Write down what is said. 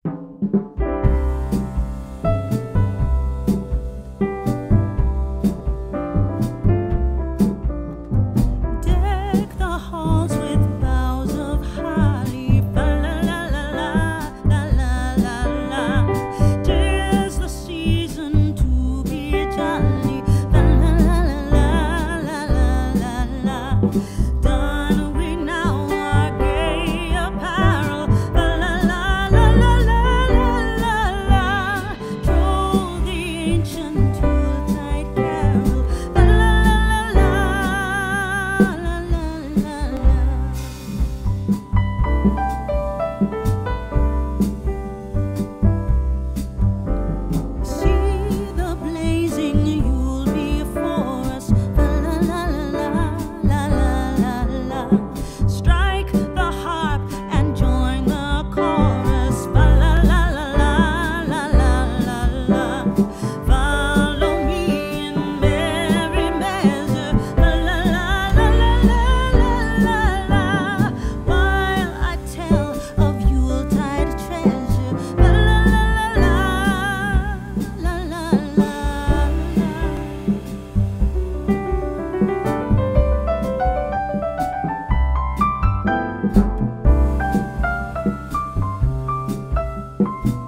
Deck the halls with boughs of holly, fa la la la la la la la. 'Tis the season to be jolly, fa la la la la la la la. Don we now our gay apparel, fa la la la la la la la. Troll the ancient Yuletide carol, fa la la la la la la la. See the blazing Yule before us, fa la la la la la la la. Strike the harp and join the chorus, fa la la la la la la la. Follow me in merry measure, fa la la la la la la la. While I tell of Yuletide treasure, fa la la la la la la la.